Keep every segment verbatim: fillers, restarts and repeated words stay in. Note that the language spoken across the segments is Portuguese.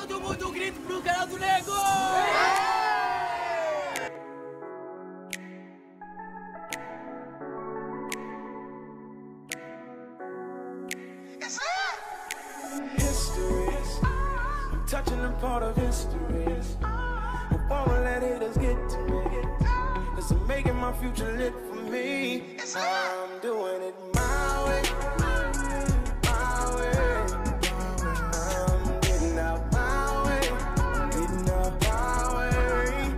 Todo mundo grita pro canal do Nego! Touching a part of history. Hope all the haters get to me. Cause I'm making my future lit for me. I'm doing it my way. My way. I'm getting out my way. Getting out my way.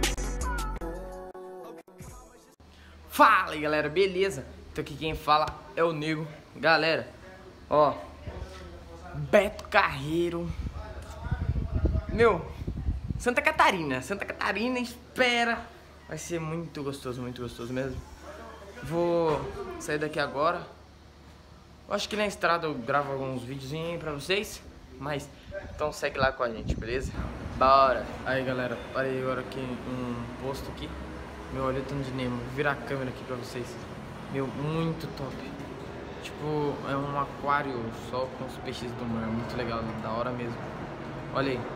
Fala aí, galera, beleza? Então aqui quem fala é o Nego. Galera, ó, Beto Carreiro. Meu, Santa Catarina, Santa Catarina, espera. Vai ser muito gostoso, muito gostoso mesmo. Vou sair daqui agora. Eu acho que na estrada eu gravo alguns videozinhos aí pra vocês. Mas, então segue lá com a gente, beleza? Bora! Aí galera, parei agora aqui um posto aqui. Meu, olha o tanto de Nemo. Vou virar a câmera aqui pra vocês. Meu, muito top. Tipo, é um aquário só com os peixes do mar. Muito legal, da hora mesmo. Olha aí.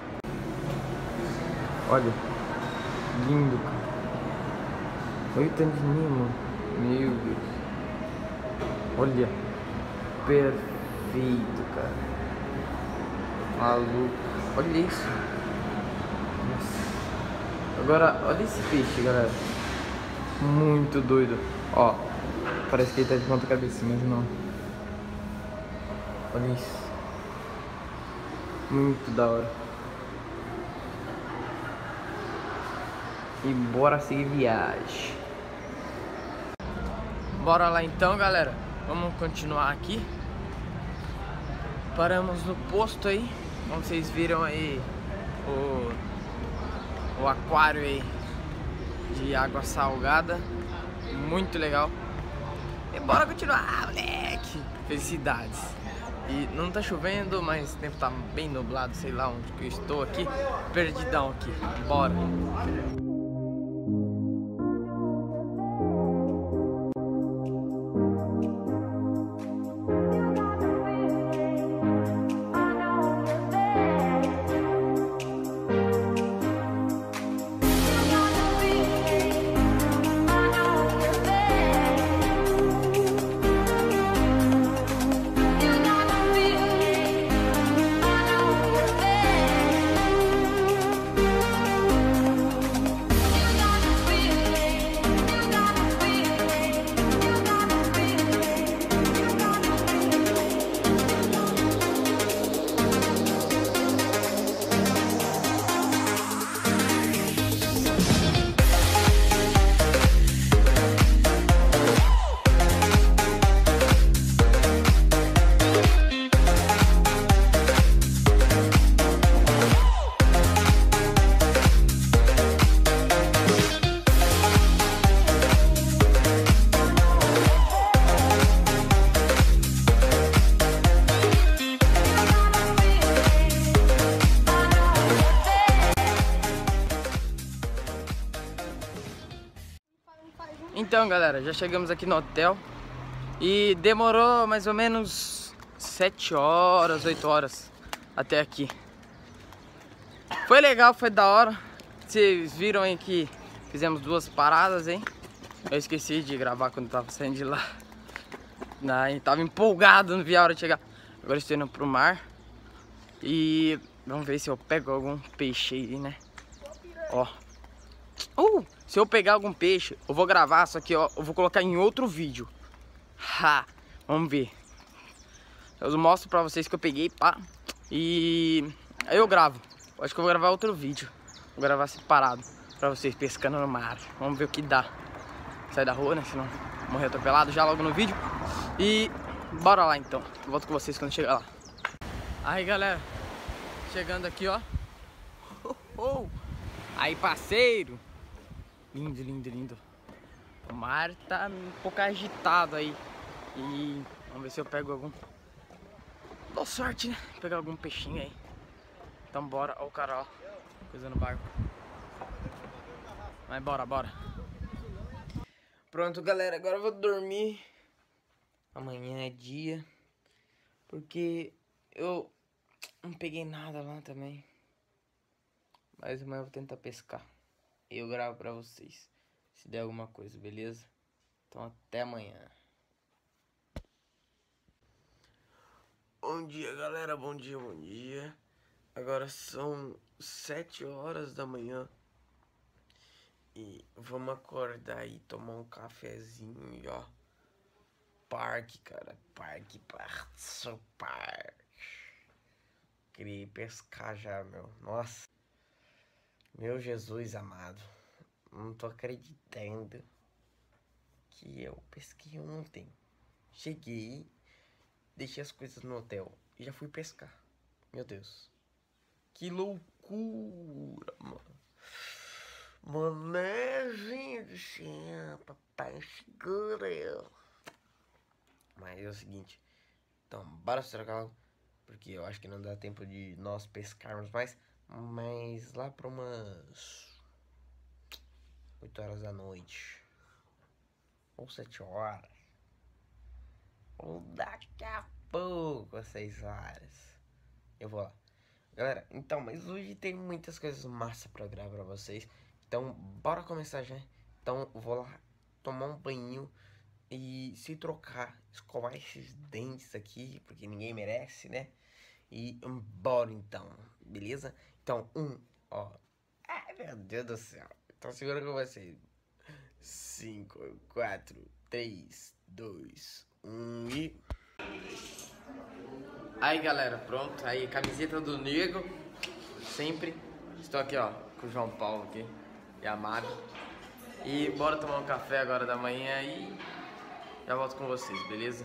Olha, lindo, cara. Olha o tanto de Nemo. Meu Deus. Olha, perfeito, cara. Maluco. Olha isso. Nossa. Agora, olha esse peixe, galera. Muito doido. Ó, parece que ele tá de ponta cabeça, mas não. Olha isso. Muito da hora. E bora seguir viagem. Bora lá então, galera. Vamos continuar aqui. Paramos no posto aí. Como vocês viram aí, o, o aquário aí de água salgada. Muito legal. E bora continuar, moleque. Felicidades. E não tá chovendo, mas o tempo tá bem nublado. Sei lá onde que eu estou aqui. Perdidão aqui. Bora. Então, galera, já chegamos aqui no hotel e demorou mais ou menos sete horas, oito horas até aqui. Foi legal, foi da hora. Vocês viram aí que fizemos duas paradas, hein? Eu esqueci de gravar quando tava saindo de lá. Aí, tava empolgado, não vi a hora de chegar. Agora estou indo pro mar e vamos ver se eu pego algum peixe aí, né? Ó. Uh, se eu pegar algum peixe, eu vou gravar, só que ó, eu vou colocar em outro vídeo. Ha, vamos ver. Eu mostro pra vocês que eu peguei, pá. E aí eu gravo. Acho que eu vou gravar outro vídeo. Vou gravar separado pra vocês pescando no mar. Vamos ver o que dá. Sair da rua, né? Senão morrer atropelado já logo no vídeo. E bora lá então. Eu volto com vocês quando chegar lá. Aí, galera, chegando aqui, ó. Oh, oh. Aí, parceiro. Lindo, lindo, lindo. O mar tá um pouco agitado aí. E vamos ver se eu pego algum. Dou sorte, né? Pegar algum peixinho aí. Então bora. Ó o cara, ó. Coisa no barco. Mas bora, bora. Pronto, galera. Agora eu vou dormir. Amanhã é dia. Porque eu não peguei nada lá também. Mas amanhã eu vou tentar pescar. E eu gravo pra vocês, se der alguma coisa, beleza? Então até amanhã. Bom dia, galera, bom dia, bom dia. Agora são sete horas da manhã. E vamos acordar e tomar um cafezinho, ó. Parque, cara, parque, parque, parque. Queria ir pescar já, meu, nossa. Meu Jesus amado, não tô acreditando que eu pesquei ontem. Cheguei, deixei as coisas no hotel e já fui pescar. Meu Deus, que loucura, mano. Manézinho do céu, papai segura eu. Mas é o seguinte, então bora se trocar logo, porque eu acho que não dá tempo de nós pescarmos mais. Mas lá para umas oito horas da noite, ou sete horas, ou daqui a pouco às seis horas, eu vou lá. Galera, então, mas hoje tem muitas coisas massa pra gravar pra vocês. Então, bora começar já. Então, eu vou lá tomar um banho e se trocar, escovar esses dentes aqui, porque ninguém merece, né? E bora então, beleza? Então, um, ó. Ai, meu Deus do céu. Então, segura com vocês. cinco, quatro, três, dois, um e... Aí, galera, pronto. Aí, camiseta do Nego. Sempre. Estou aqui, ó, com o João Paulo aqui. E a Mari. E bora tomar um café agora da manhã e já volto com vocês, beleza?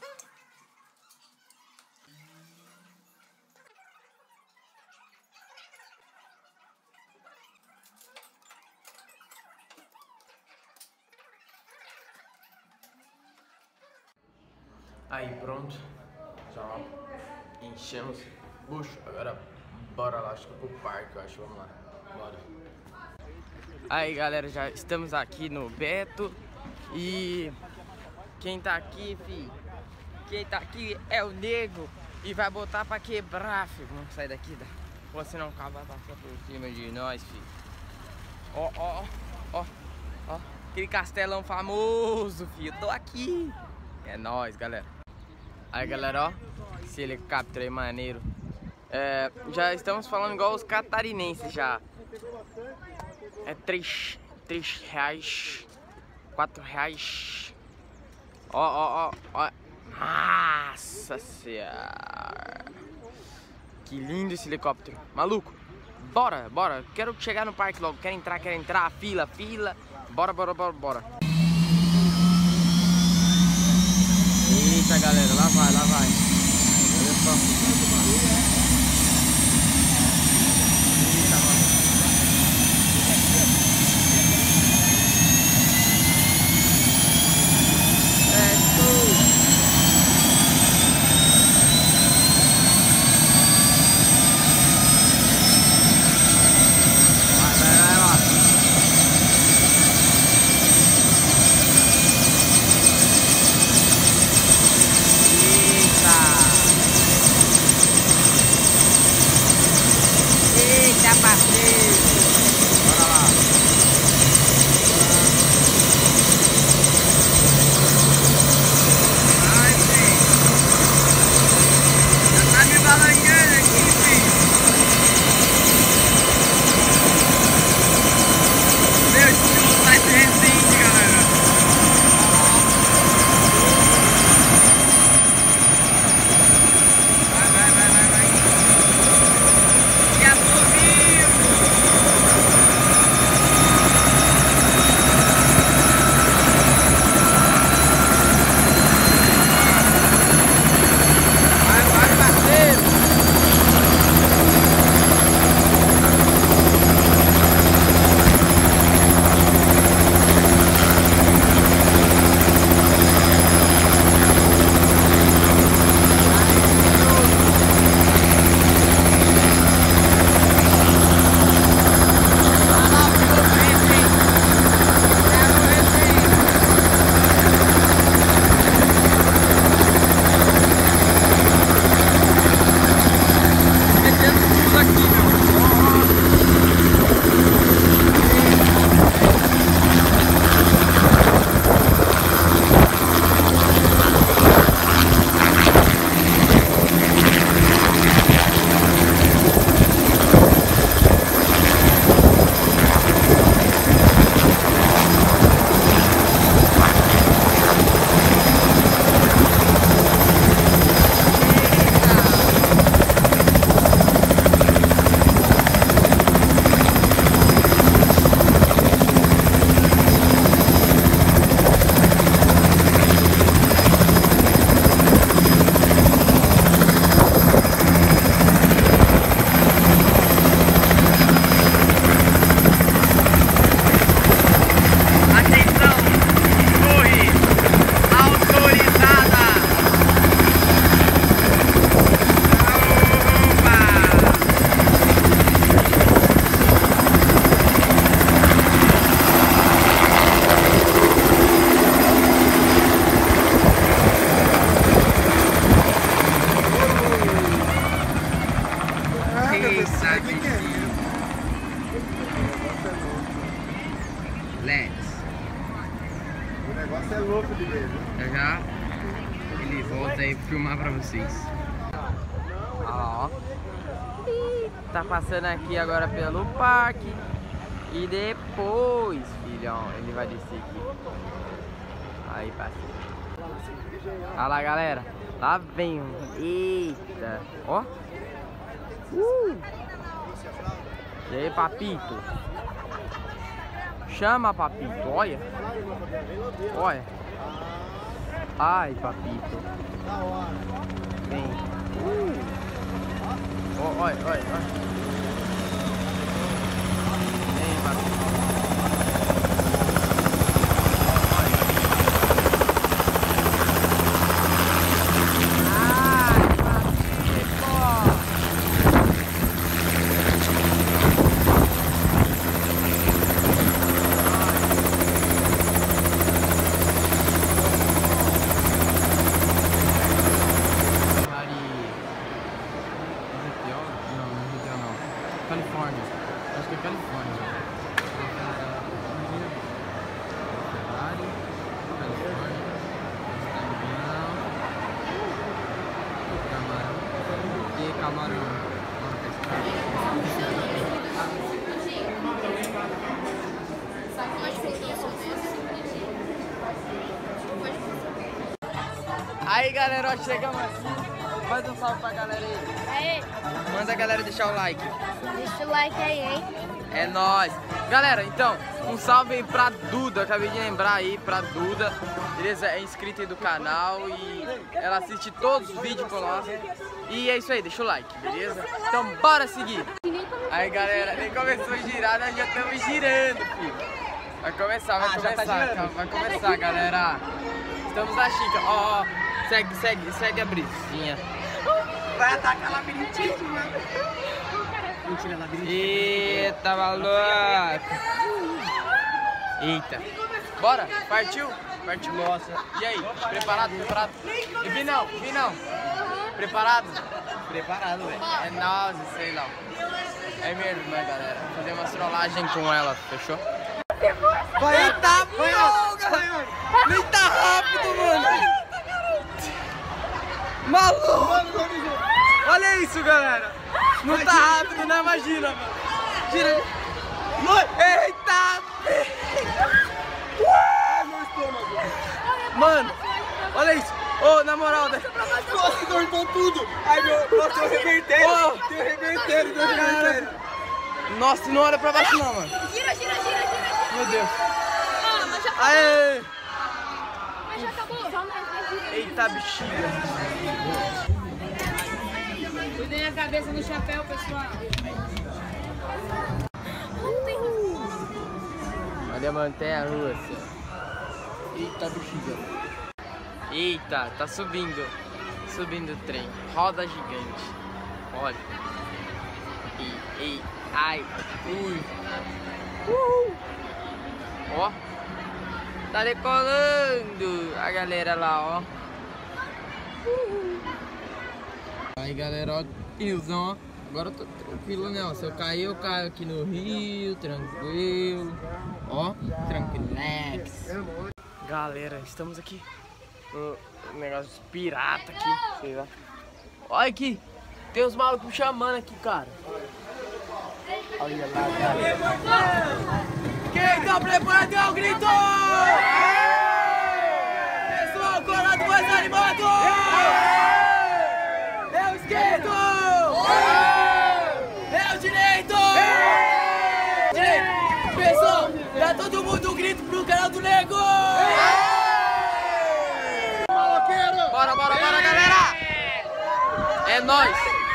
Aí, pronto. Já enchemos o bucho. Agora bora lá, acho que pro parque, eu acho. Vamos lá, bora. Aí, galera, já estamos aqui no Beto. E quem tá aqui, fi, quem tá aqui é o Nego. E vai botar pra quebrar, fi. Vamos sair daqui, da... Pô, senão o carro vai passar por cima de nós, fi. Ó, ó, ó, ó. Aquele castelão famoso, fi. Eu tô aqui. É nóis, galera. Aí, galera, ó, esse helicóptero aí maneiro. É, já estamos falando igual os catarinenses já. É três, três reais, quatro reais. Ó, ó, ó, ó. Nossa senhora. Que lindo esse helicóptero. Maluco, bora, bora. Quero chegar no parque logo. Quero entrar, quero entrar. Fila, fila. Bora, bora, bora, bora. Eita, galera, lá vai, lá vai. Olha só. Eita, mano. Eita, bichinho. Let's. O negócio é louco de ver, viu? Já já ele volta aí pra filmar pra vocês. Ó. Tá passando aqui agora pelo parque. E depois, filhão, ele vai descer aqui. Aí, parceiro. Olha lá, galera. Lá vem um. Eita. Ó. Uh. E aí, papito? Chama, papito. Olha. Olha. Ai, papito. Vem. Uh. Oh, olha, olha, olha. Vem, papito. Califórnia, acho que é Califórnia. Ferrari, Califórnia, camarão e camarão. Aí, galera, ó, chegamos aqui. Manda um salve pra galera aí. Aí, Manda a galera deixar o like. deixa o like aí, hein? É nóis. Galera, então, um salve aí pra Duda. Acabei de lembrar aí pra Duda. Beleza? É inscrita aí do canal e ela assiste todos os vídeos com nós. E é isso aí, deixa o like, beleza? Então bora seguir. Aí, galera, nem começou a girar, nós já estamos girando, filho. Vai começar, vai Ah, já tá começar, girando. vai começar, galera. Estamos na Chica, ó, ó. Segue, segue, segue a brisinha. Vai atacar labirintismo, mentira, labirintismo. Eita, maluco! Eita! Bora? Partiu? Partiu? Nossa! E aí? Preparado? Preparado? E Vinão? Vinão? Preparado? Preparado, velho. É nóis, sei lá. É mesmo, né, galera? Fazer uma trollagem com ela, fechou? Vai, Eita, vai, porra! vai, Nem tá rápido, mano! Maluco! Olha isso, galera! Não tá rápido, né? Imagina, mano! Tira! Eita! Mano, olha isso! Ô, na moral, né? Nossa, cortou tudo! Ai, meu, nossa, eu revertei! Ô. Deu reverteiro, deu reverteiro! Nossa, não olha pra baixo não, mano! Gira, gira, gira, gira. Meu Deus! Ah, mas já, Aê! mas já acabou. Só mais, mais gira. Eita, bexiga! Cuidem a cabeça no chapéu, pessoal. Olha a montanha russa. Eita, bexiga! Eita, tá subindo. Subindo o trem. Roda gigante. Olha. E, e, ai, ui. Uhul. Ó. Tá decolando a galera lá, ó. Uhul. Aí, galera, ó. Riozão, ó. Agora eu tô tranquilo, né? Ó, se eu cair, eu caio aqui no rio, tranquilo. Ó, tranquilex. Galera, estamos aqui no negócio de pirata aqui, sei lá. Olha aqui, tem uns malucos me chamando aqui, cara. Olha lá, cara. Quem tá preparado é o grito! Pessoal, colado mais animado! É o esquerdo! É o direito! Direito! Pessoal, dá todo mundo um grito pro canal do Nego! Bora, bora, bora, galera! É nóis!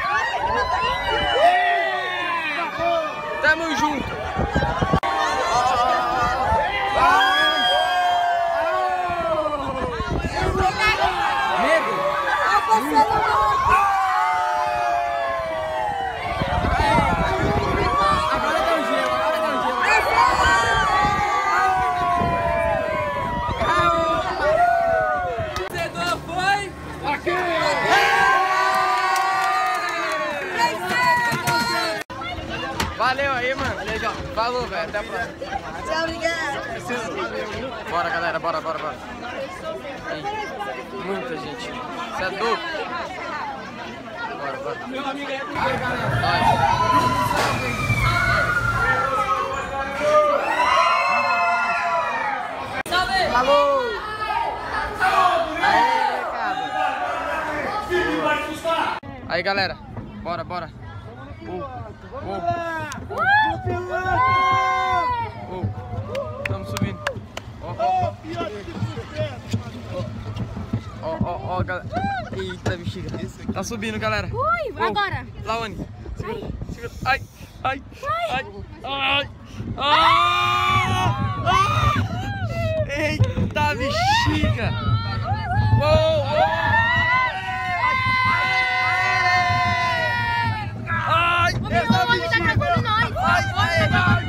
Tamo junto! Valeu aí, mano. Falou, velho. Até a próxima. Tchau, obrigado. Bora, galera. Bora, bora, bora. Aí. Muita gente. Você é louco? Bora, bora. Falou! Aí, galera, bora, bora. Uh, uh, uh. Estamos subindo. Ó, ó, ó, ó, galera. Eita, bexiga. Tá subindo, galera. Ui, Uh. agora. Laone, segura, segura. Ai, ai, ai, ai, ai. Eita, bexiga. Uou, uou. Ai, essa bexiga. Tá nós. Ai, ai, ai,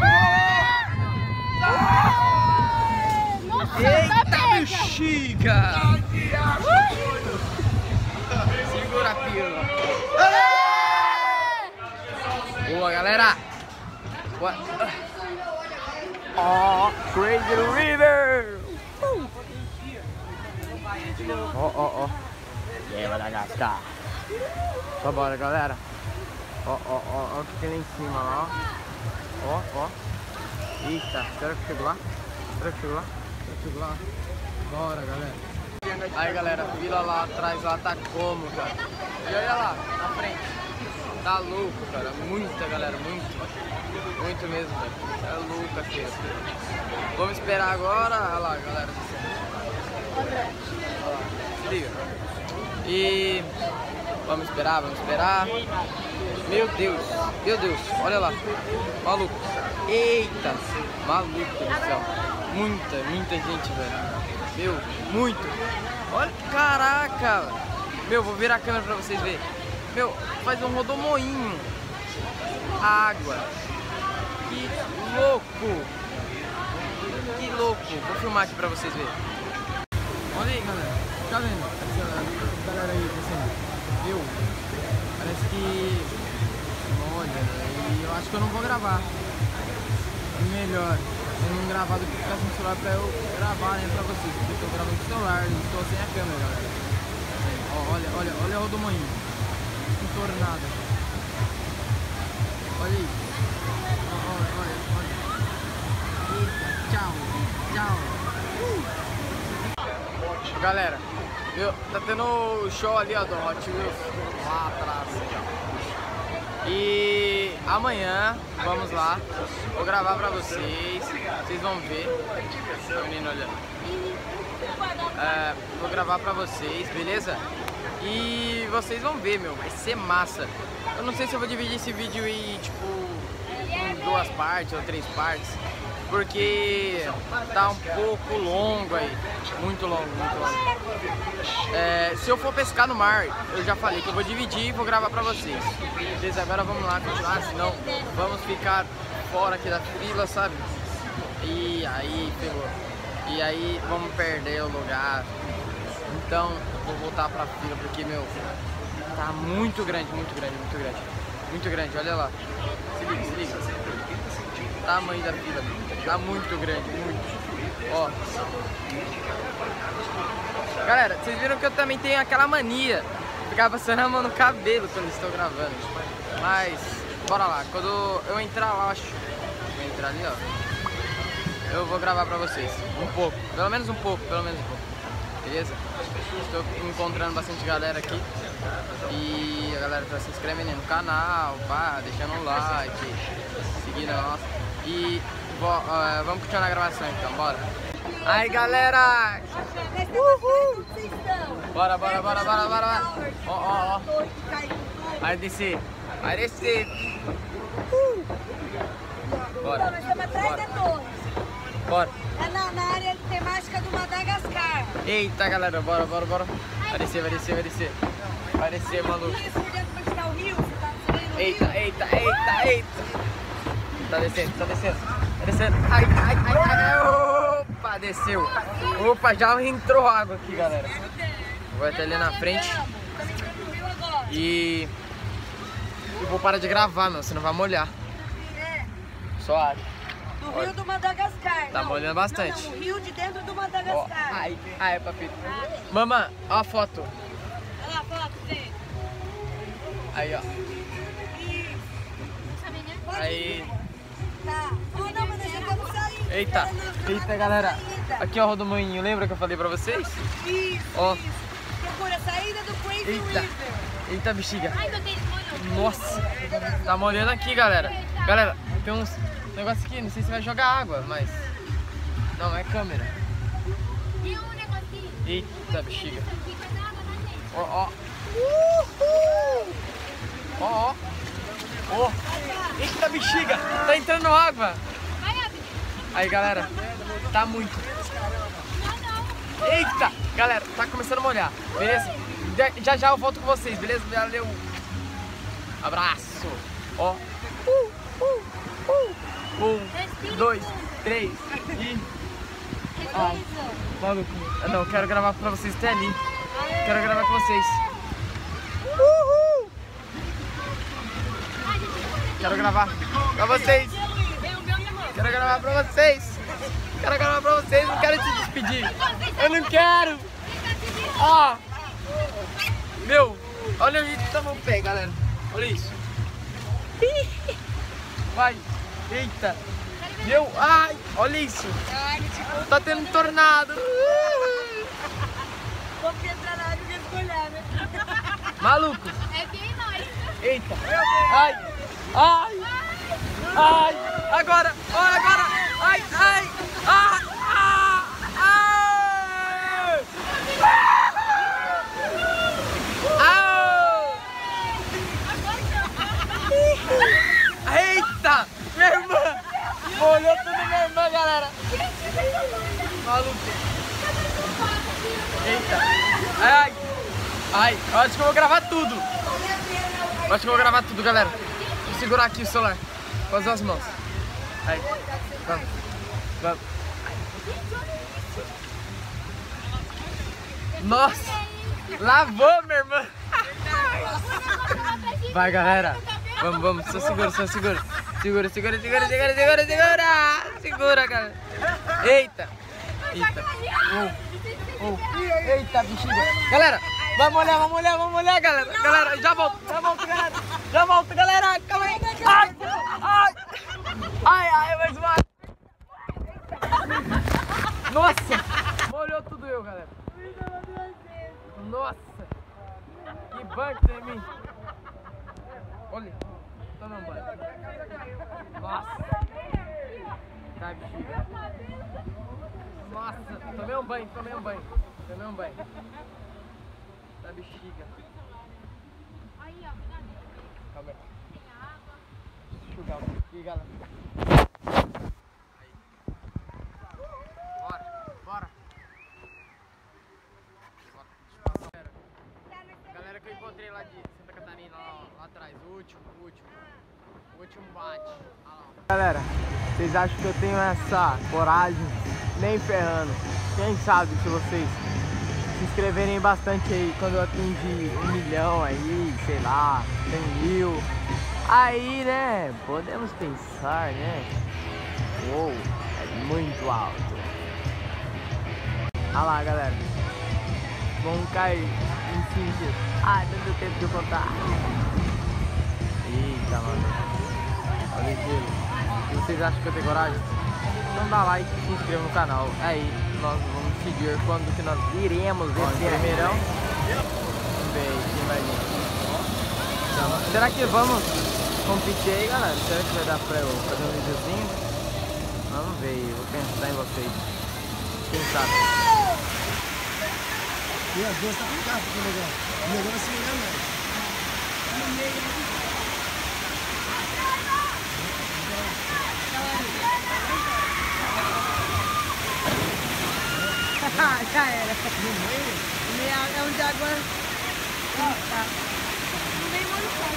Nossa, eita, bexiga. Segura a pílula. Boa, galera. Boa. Ó, Crazy River. Ó, ó, ó. E aí, Madagascar. Só bora, galera. Ó, ó, ó, ó o que tem lá em cima, lá, ó. Ó, ó. Eita, será que chegou lá? Será que chegou lá? Será que chegou lá? Bora, galera. Aí, galera, fila lá atrás, lá tá como, cara? E olha lá, na frente. Tá louco, cara. Muita, galera, muito. Muito mesmo, velho. É louco aqui. Vamos esperar agora. Olha lá, galera. Olha lá, se liga. E vamos esperar, vamos esperar. Meu Deus, meu Deus, olha lá. Maluco. Eita, maluco do céu. Muita, muita gente, velho. Meu, muito. Olha, caraca. Meu, vou virar a câmera pra vocês verem. Meu, faz um rodomoinho. Água. Que louco. Que louco. Vou filmar aqui pra vocês verem. Olha aí, galera. Tá vendo? Essa galera aí descendo. Meu, parece que... Olha, e eu acho que eu não vou gravar. Melhor eu não gravar do que ficar sem celular pra eu gravar, né, pra vocês. Porque eu tô gravando com o celular e estou sem a câmera, galera. Ó, olha, olha, olha o rodomoinho. Entornada. Olha aí. Olha, olha, olha. Eita, tchau, tchau. Uh. Galera, meu, tá tendo show ali, ó, do Hot Wheels lá atrás. E amanhã, vamos lá, vou gravar pra vocês, vocês vão ver. A menina olhando. É, vou gravar pra vocês, beleza? E vocês vão ver, meu, vai ser massa. Eu não sei se eu vou dividir esse vídeo em, tipo, em duas partes ou três partes, porque tá um pouco longo aí, muito longo, muito longo. É, se eu for pescar no mar, eu já falei que eu vou dividir e vou gravar pra vocês. Beleza, agora vamos lá continuar, senão vamos ficar fora aqui da fila, sabe? E aí, pegou. E aí vamos perder o lugar. Então, vou voltar pra fila porque, meu, tá muito grande, muito grande, muito grande. Muito grande, olha lá. Se liga, se liga. Tamanho da fila, tá muito grande, muito. Ó. Galera, vocês viram que eu também tenho aquela mania de ficar passando a mão no cabelo quando estou gravando. Mas, bora lá. Quando eu entrar lá, acho. Vou entrar ali, ó. Eu vou gravar pra vocês. Um pouco. Pelo menos um pouco, pelo menos um pouco. Beleza? Estou encontrando bastante galera aqui. E a galera tá se inscrevendo no canal, pá, deixando um like, seguindo nós. E uh, vamos continuar a gravação então, bora. Aí, galera! Uhul! Bora, bora, bora, bora, bora! Ó, ó, ó! Vai descer! Vai descer! Uh. Bora! Nós estamos atrás da torre. Bora! É na, na área temática do Madagascar. Eita, galera! Bora, bora, bora! Vai descer, vai descer, vai descer! Vai descer, maluco! Isso, por dentro onde está o rio, você tá vendo o Eita, rio? eita, eita, eita! Tá descendo, tá descendo! Tá descendo! Ai, ai, ai, ai! Opa, desceu! Opa, já entrou água aqui, galera! Vou até ali na frente. E... eu vou parar de gravar, meu, senão vai molhar. Só água. Do rio do Madagascar. Tá não, molhando bastante. Não, não, o rio de dentro do Ó, Madagascar. ai, ai, papito. Mamãe, ó a foto. Olha lá, foto, Zé. Aí, ó. Isso. Pode Aí. ir. Tá. Oh, não, mas deixa eu sair. Eita, eita, galera. Aqui ó, o rodomoinho, lembra que eu falei pra vocês? Isso, Ó. isso. Procura a saída do Crazy Eita. River. Eita, bexiga. Ai, meu Deus, molhou. Nossa, tá molhando aqui, galera. Galera, tem uns negócio aqui, não sei se vai jogar água, mas... Não, é câmera. Tem um negocinho. Eita, bexiga. Isso aqui vai dar água na gente. Ó, ó. Uhul! Ó, ó. Ó. Eita, bexiga. Tá entrando água. Vai, Abner. Aí, galera. Tá muito. Não, não. Eita. Galera, tá começando a molhar. Beleza? Já- Já já eu volto com vocês, beleza? Valeu. Abraço. Ó. Uh, uh, uh. Um, dois, três e... Ai, maluco. Eu não, quero gravar pra vocês até ali. Quero gravar com vocês. Uhul! Quero gravar pra vocês. Quero gravar pra vocês. Quero gravar pra vocês. Não quero te despedir. Eu não quero. Ó. Meu, olha o jeito que tá meu pé, galera. Olha isso. Vai. Eita. Meu, ai, olha isso. Tá tendo tornado. Vamos entrar na água e mergulhar, né? Maluco. É bem nós. Eita. Ai. Ai. Ai. Agora. Ó, agora. Ai, ai. Ah, ah, ai. Au. Eita. Minha irmã. Molhou tudo minha irmã, galera. Maluco. Eita. Ai. Ai. Eu acho que eu vou gravar tudo. Eu acho que eu vou gravar tudo, galera. Vou segurar aqui o celular com as duas mãos. Aí. Vamos. Vamos. Nossa. Lavou, minha irmã. Vai, galera. Vamos, vamos. Só segura, só segura. Segura, segura, segura, segura, segura, segura. Segura, galera. Eita. Eita. Oh. Oh. Eita, bexiga. Galera, vamos olhar, vamos olhar, vamos olhar, galera. Galera, já volto, já volto, galera. Já volto, galera. Calma aí. Ai, ai. Ai, ai, mais uma. Nossa. Molhou tudo eu, galera. Nossa. Que banho que tem em mim. Olha. Toma um banho. Nossa. Tá, bexiga. Nossa. Tomei um banho, tomei um banho. Tomei um banho. Da bexiga. Aí, ó. Calma aí. Tem água. Enxugar um pouquinho, galera. Aí. Bora, bora. Bora. Galera, galera que eu encontrei lá de Santa Catarina, lá, lá atrás. O último, o último. O último bate. Ah, lá. Galera, vocês acham que eu tenho essa coragem? Nem ferrando. Quem sabe se vocês se inscreverem bastante aí quando eu atingir um milhão aí, sei lá, cem mil. Aí, né, podemos pensar, né? Uou, é muito alto. Olha lá, galera. Vamos cair em cinco. Ai, não deu tempo de eu contar. Eita, mano. Olha isso. E vocês acham que eu tenho coragem? Então dá like e se inscreva no canal. Aí nós vamos decidir quando que nós iremos esse primeirão. Vamos ver aí quem vai vir. Então, será que vamos competir aí, galera? Será que vai dar pra eu fazer um videozinho? Vamos ver aí, vou pensar em vocês. Quem sabe? E as duas tá com carro, que legal. O negócio vai se ligar mais. Já era. É um de água. Tá. Não tem molho só,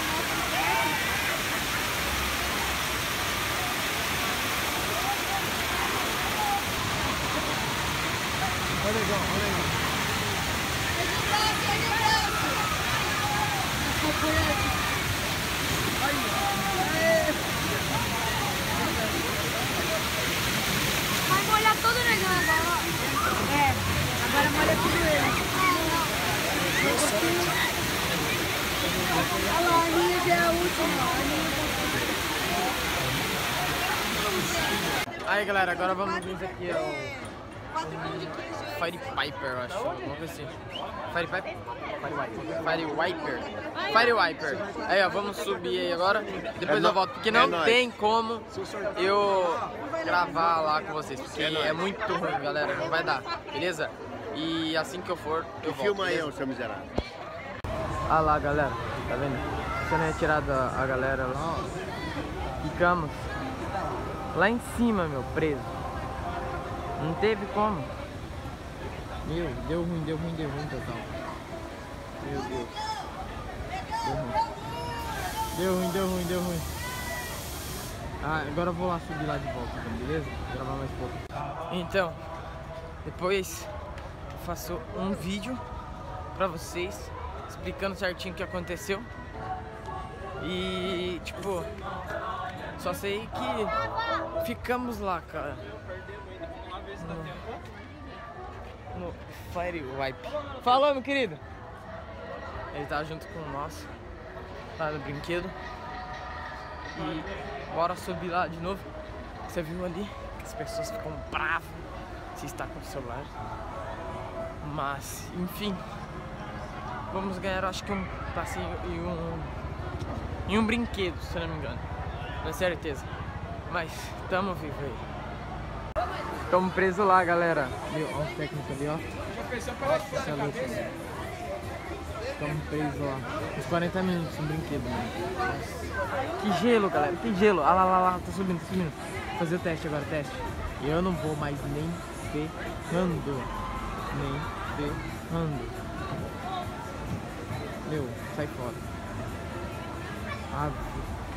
Olha legal, olha legal. Aí galera, agora vamos ver aqui ó, o Fire Piper, eu acho. Vamos ver assim. Fire Piper? Fire Wiper. Fire Wiper. Aí ó, vamos subir aí agora. Depois eu volto, porque não tem como eu gravar lá com vocês, porque é muito ruim, galera. Não vai dar, beleza? E assim que eu for, eu volto. Filma aí, ô seu miserável. Ah lá, galera, tá vendo? Sendo retirada a galera lá, ó. Ficamos lá em cima, meu, preso. Não teve como. Meu, deu ruim, deu ruim, deu ruim total. Meu Deus. Deu ruim. Deu ruim, deu ruim, deu ruim. Ah, agora eu vou lá subir lá de volta, então, beleza? Vou gravar mais pouco. Então, depois eu faço um vídeo pra vocês explicando certinho o que aconteceu. E tipo, só sei que ficamos lá, cara, no, no Fire Wipe. Falou, meu querido. Ele tá junto com nós lá no brinquedo. E bora subir lá de novo. Você viu ali que as pessoas ficam bravas se está com o celular. Mas, enfim, vamos ganhar, acho que um passeio e um em um brinquedo, se eu não me engano. Não é certeza. Mas tamo vivo aí. Tamo preso lá, galera. Meu, ó, o técnico ali, ó. Você é louco, mano. Tamo preso lá. Uns quarenta minutos, um brinquedo, mano. Nossa. Que gelo, galera. Que gelo. Ah lá, lá, lá. Tô subindo, tô subindo. Vou fazer o teste agora, teste. E eu não vou mais nem ferrando. Nem ferrando. Meu, sai fora. Ave